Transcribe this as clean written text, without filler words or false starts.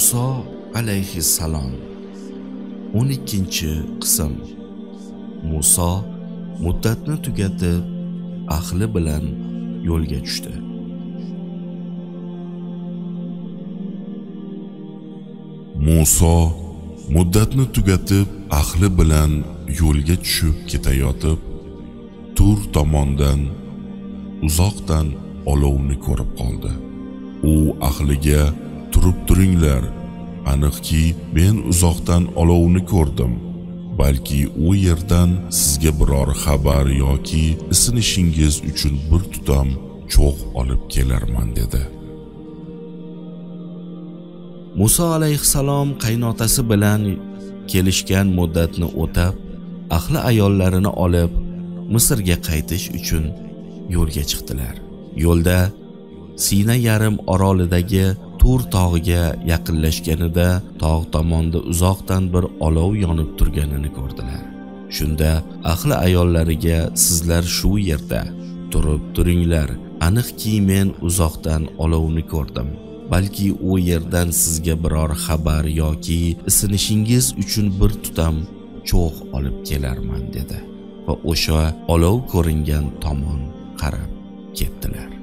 Muso alayhissalom 12-qism. Muso muddatni tugatib ahli bilan yo'lga tushdi. Muso muddatni tugatib ahli bilan yo'lga tushib ketayotib, Tur tomondan uzoqdan olovni ko'rib qoldi. U ahliga turib turinglar, aniqki men uzoqdan olovni ko'rdim. Balki u yerdan sizga biror xabar yoki isinishingiz uchun bir tutam cho'g' olib kelarman dedi. Muso alayhissalom qaynotasi bilan kelishgan muddatni o'tab, ahli ayollarini olib Misrga qaytish uchun yo'lga chiqdilar. Yo'lda Sina yarim orolidagi Tur tog'iga yaqinlashganida tog' tomonda uzoqdan bir olov yonib turganini ko'rdilar. Shunda ahli ayollariga sizlar shu yerda turib turinglar, aniqki men uzoqdan olovni ko'rdim. Balki u yerdan sizga biror xabar yoki isinishingiz uchun bir tutam cho'g' olib kelarman dedi va o'sha olov ko'ringan tomon qarab ketdilar.